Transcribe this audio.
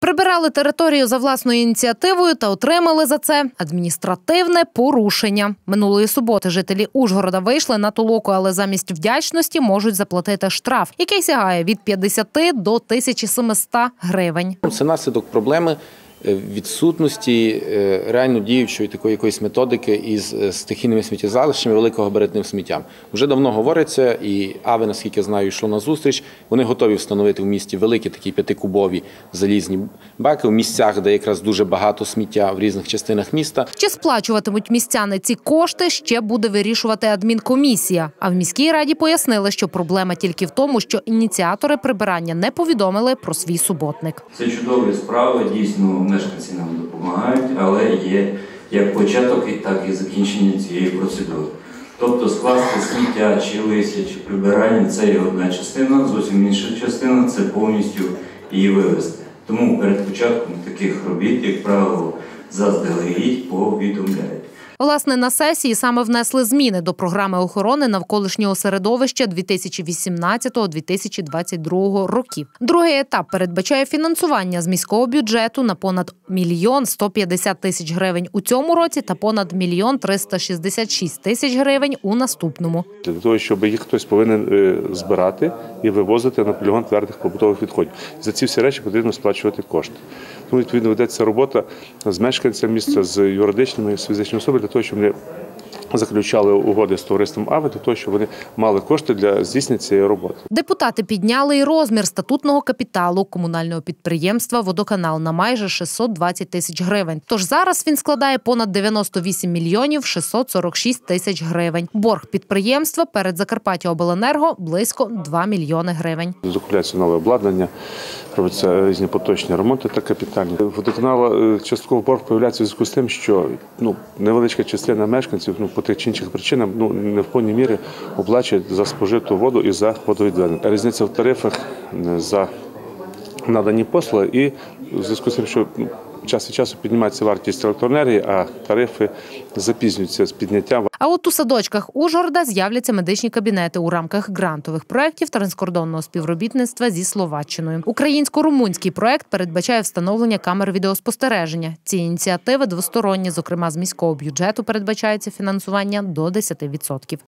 Прибирали територію за власною ініціативою та отримали за це адміністративне порушення. Минулої суботи жителі Ужгорода вийшли на толоку, але замість вдячності можуть заплатити штраф, який сягає від 50 до 1700 гривень. Це наслідок проблеми відсутності реально діючої такої якоїсь методики із стихійними сміттєзвалищами, великогабаритним сміттям. Вже давно говориться, і АВИ, наскільки знаю, йшло на зустріч. Вони готові встановити в місті великі такі 5-кубові залізні баки в місцях, де якраз дуже багато сміття в різних частинах міста. Чи сплачуватимуть містяни ці кошти, ще буде вирішувати адмінкомісія. А в міській раді пояснили, що проблема тільки в тому, що ініціатори прибирання не повідомили про свій суботник. Це чудові справи, дійсно. Мешканці нам допомагають, але є як початок, так і закінчення цієї процедури. Тобто скласти сміття, чи листя, чи прибирання – це є одна частина, зовсім інша частина – це повністю її вивезти. Тому перед початком таких робіт, як правило, заздалегідь повідомляють. Власне, на сесії саме внесли зміни до програми охорони навколишнього середовища 2018-2022 років. Другий етап передбачає фінансування з міського бюджету на понад 1 150 000 гривень у цьому році та понад 1 366 000 гривень у наступному. Для того, щоб їх хтось повинен збирати і вивозити на полігон твердих побутових відходів. За ці всі речі потрібно сплачувати кошти. Тому, відповідно, ведеться робота з мешканцями міста, з юридичними, з фізичними особами, для того, щоб вони заключали угоди з товариством АВИ, для того, щоб вони мали кошти для здійснення цієї роботи. Депутати підняли і розмір статутного капіталу комунального підприємства «Водоканал» на майже 620 000 гривень. Тож зараз він складає понад 98 мільйонів 646 тисяч гривень. Борг підприємства перед Закарпаттяобленерго – близько 2 мільйони гривень. Закупляється нове обладнання, робляться різні поточні ремонти та капітальні. Водоканалу частково борг появляється в зв'язку з тим, що невеличка частина мешканців по тих чи інших причинах не в повній мірі оплачують за спожиту воду і за водовідведення. Різниця в тарифах за надані послуги і в зв'язку з тим, що час від часу піднімається вартість електроенергії, а тарифи запізнюються з підняттям. А от у садочках Ужгорода з'являться медичні кабінети у рамках грантових проєктів транскордонного співробітництва зі Словаччиною. Українсько-румунський проєкт передбачає встановлення камер відеоспостереження. Ці ініціативи двосторонні, зокрема з міського бюджету передбачається фінансування до 10%.